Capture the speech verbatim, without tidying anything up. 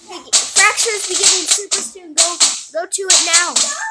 Fracture is beginning super soon. Go, go to it now.